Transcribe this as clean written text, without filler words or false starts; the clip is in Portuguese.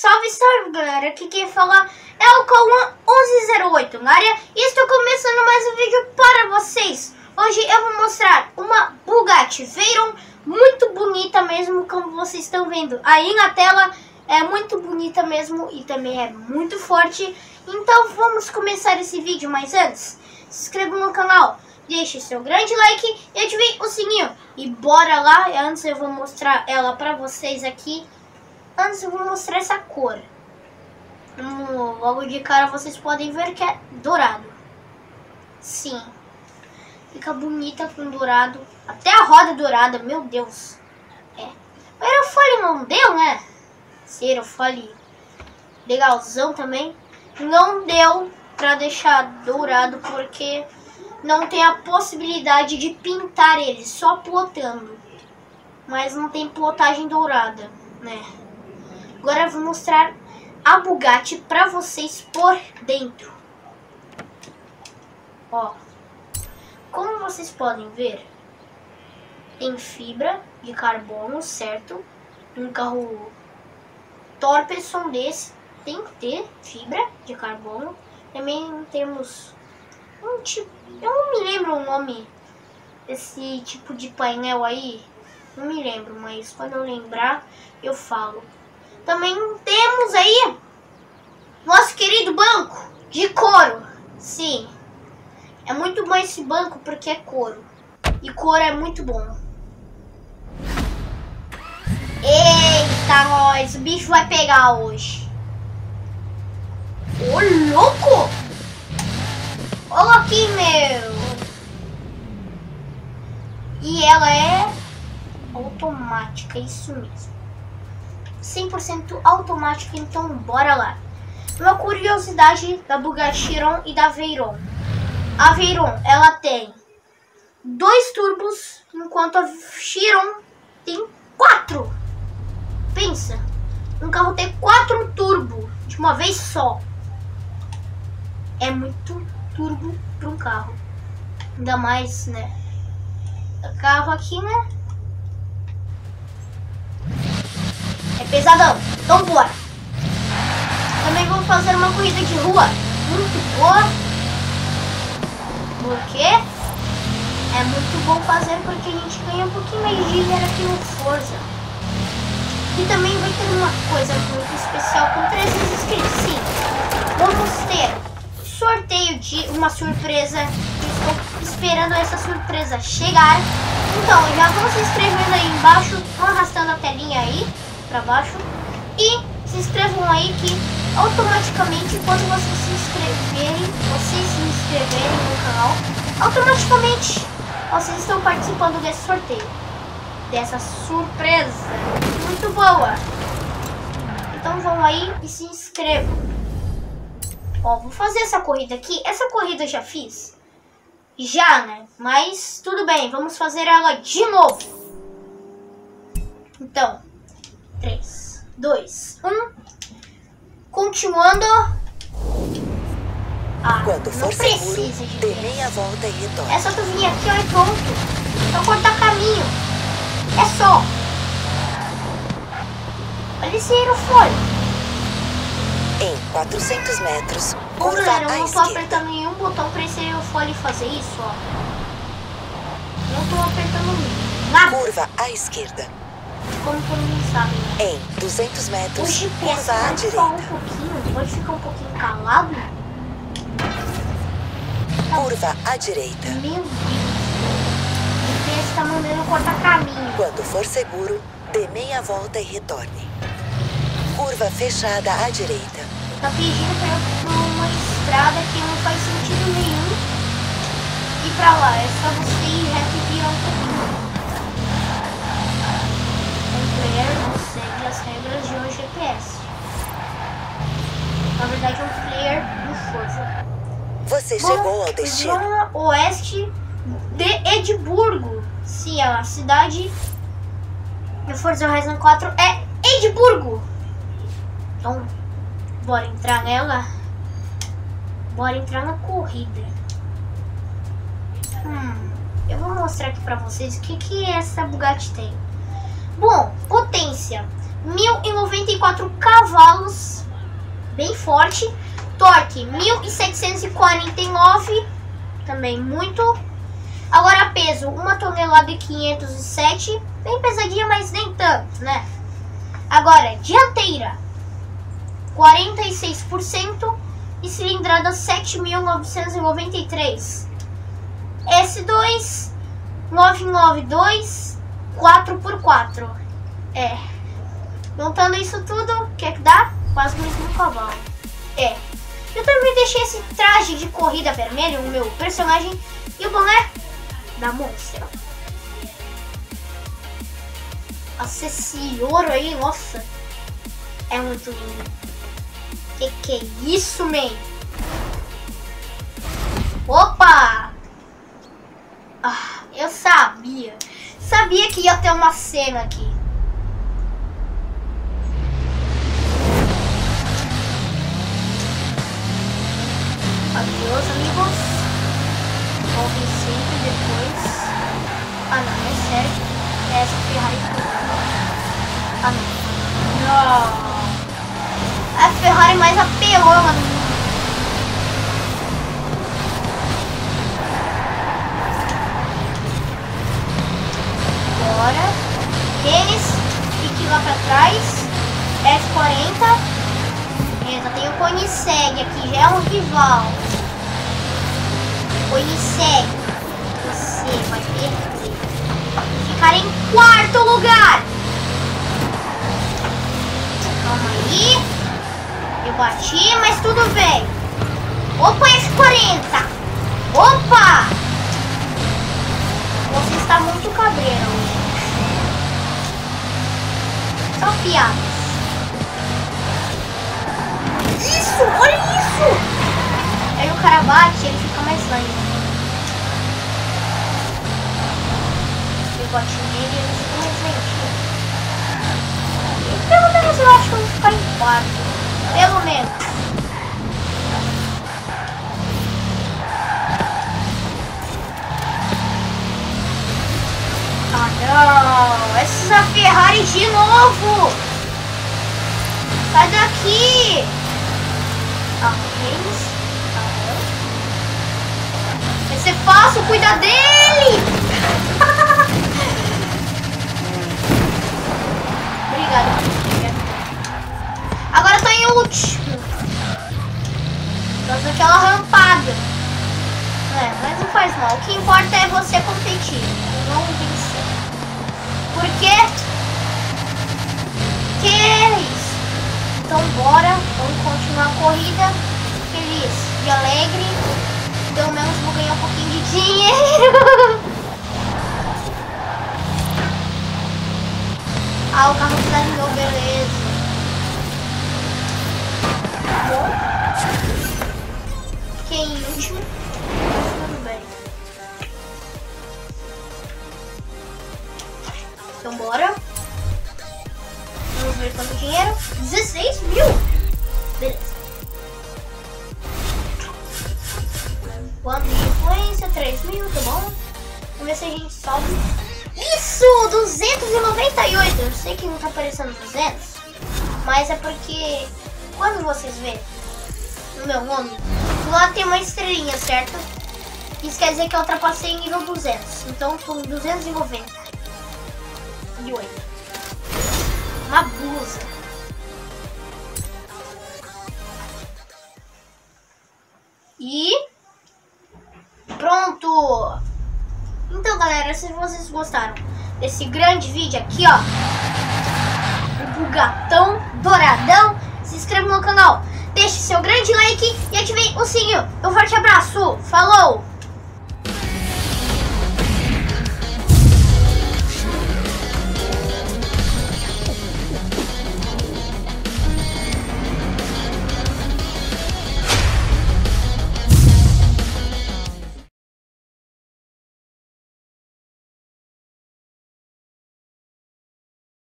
Salve, salve, galera, aqui quem fala é o Cauã1108 na área e estou começando mais um vídeo para vocês. Hoje eu vou mostrar uma Bugatti Veyron muito bonita mesmo, como vocês estão vendo aí na tela. É muito bonita mesmo e também é muito forte. Então vamos começar esse vídeo, mas antes, se inscreva no canal, deixe seu grande like e ative o sininho. E bora lá, antes eu vou mostrar ela para vocês aqui. Antes eu vou mostrar essa cor. Logo de cara vocês podem ver que é dourado. Sim. Fica bonita com dourado. Até a roda é dourada, meu Deus. É. O aerofólio não deu, né? Esse aerofólio legalzão também. Não deu pra deixar dourado porque não tem a possibilidade de pintar ele, só plotando. Mas não tem plotagem dourada, né? Agora eu vou mostrar a Bugatti para vocês por dentro. Ó, como vocês podem ver, tem fibra de carbono, certo? Um carro torpeson desse tem que ter fibra de carbono. Também temos um tipo, eu não me lembro o nome desse tipo de painel aí, não me lembro, mas quando eu lembrar eu falo. Também temos aí nosso querido banco de couro. Sim, é muito bom esse banco porque é couro. E couro é muito bom. Eita, nós, o bicho vai pegar hoje. Ô, louco! Olha aqui, meu. E ela é automática, isso mesmo. 100% automático, então bora lá. Uma curiosidade da Bugatti Chiron e da Veyron. A Veyron, ela tem 2 turbos, enquanto a Chiron tem 4. Pensa, um carro ter 4 turbos de uma vez só. É muito turbo para um carro. Ainda mais, né? O carro aqui, né? É pesadão, então bora. Também vamos fazer uma corrida de rua muito boa. Porque é muito bom fazer, porque a gente ganha um pouquinho mais de dinheiro aqui no Forza. E também vai ter uma coisa muito especial com 300 inscritos. Sim, vamos ter sorteio de uma surpresa. Estou esperando essa surpresa chegar. Então já vão se inscrevendo aí embaixo, vão arrastando a telinha aí para baixo e se inscrevam aí que automaticamente quando vocês se inscreverem no canal, automaticamente vocês estão participando desse sorteio, dessa surpresa muito boa. Então vão aí e se inscrevam. Ó, vou fazer essa corrida aqui. Essa corrida eu já fiz, já, né? Mas tudo bem, vamos fazer ela de novo. Então 3, 2, 1. Continuando. Quando for seguro, dê meia volta e retorne. É só tu vir aqui, ó, e pronto. Só cortar caminho. É só. Olha esse aerofólio. Em 400 metros, Ô, curva galera, eu à não tô esquerda. apertando nenhum botão pra esse aerofólio fazer isso, ó. Não tô apertando nada. Curva à esquerda. Como todo mundo sabe, né? Em 200 O metros, GPS curva à pode falar um direita. pouquinho, pode ficar um pouquinho calado. Curva à direita. Meu Deus. O GPS tá mandando eu cortar caminho. Quando for seguro, dê meia volta e retorne. Curva fechada à direita. Tá pedindo pra eu ir pra uma estrada que não faz sentido nenhum ir pra lá. É só você ir reto e virar um pouquinho. O player não segue as regras de um GPS. Na verdade é um player do Forza. Você chegou ao destino. Zona oeste de Edimburgo. Sim, a cidade do Forza Horizon 4 é Edimburgo. Então, bora entrar nela. Bora entrar na corrida. Eu vou mostrar aqui pra vocês o que essa Bugatti tem. Bom, potência 1094 cavalos, bem forte. Torque 1749, também muito. Agora peso 1 tonelada e 507, bem pesadinha, mas nem tanto, né? Agora dianteira 46% e cilindrada 7.993. S2 992 4x4. Montando isso tudo, o que é que dá? Quase 1.000 cavalos. Eu também deixei esse traje de corrida vermelho, o meu personagem, e o boné da Monster. Nossa, esse ouro aí, nossa, é muito lindo. Que é isso, man? Opa! Eu sabia que ia ter uma cena aqui. Adeus, amigos. Voltem sempre depois. Não, é sério. É essa Ferrari. Não. É a Ferrari mais apelona do mundo. Bora. Eles, fique lá pra trás. F40. Beleza, tem o Koenigsegg aqui, já é um rival. Koenigsegg, você vai perder. Ficar em quarto lugar. Calma aí. Eu bati, mas tudo bem. Opa, F40. Opa! Você está muito cabreiro hoje. Só piadas. Isso, olha isso! Aí o cara bate, ele fica mais lento. Eu bati nele e ele fica mais lentinho. E pelo menos eu acho que eu vou ficar em quarto. Pelo menos. Não! Essa Ferrari de novo! Sai daqui! Vai ser fácil, cuida dele! Obrigada. Agora eu tô em último. Faz aquela rampada. Mas não faz mal. O que importa é você competir, não vencer. Por quê? Que é isso? Então bora, vamos continuar a corrida feliz e alegre. Pelo menos vou ganhar um pouquinho de dinheiro. O carro desalinhou, beleza. Bom, fiquei em último, mas tudo bem. Então bora. Vamos ver quanto dinheiro. 16 mil. Beleza. Quanto de influência? 3 mil, tá bom? Vamos ver se a gente sobe. Isso! 298. Eu sei que não tá aparecendo 200. Mas é porque quando vocês verem no meu nome, lá tem uma estrelinha, certo? Isso quer dizer que eu ultrapassei nível 200. Então tô em 298. Uma blusa. E pronto. Então, galera, se vocês gostaram desse grande vídeo aqui, ó, o bugatão douradão, se inscreva no canal, deixe seu grande like e ative o sininho. Um forte abraço. Falou!